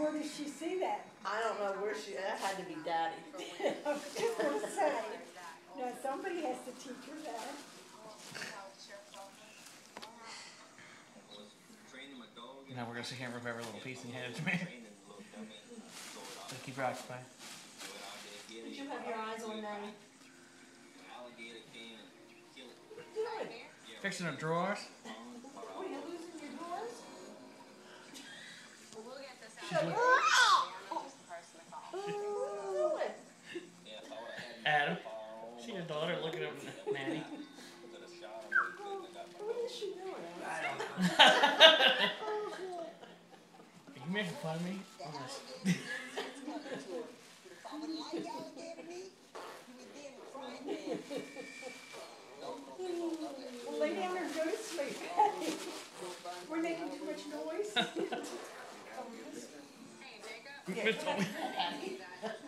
where did she see that? I don't know where she, that had to be Daddy. I was just going to say, no, somebody has to teach her that. Now we're going to sit here and rip every little piece and hand it to me. So keep her occupied. Did you have your eyes on Nanny? What are you doing? Fixing her drawers. Oh, you're losing your drawers? She's looking. What are you doing? Adam. See your daughter looking at Nanny. What is she doing? I don't know. Are you making fun of me? Honest. Well, lay down and go to sleep. We're making too much noise. Miss told me.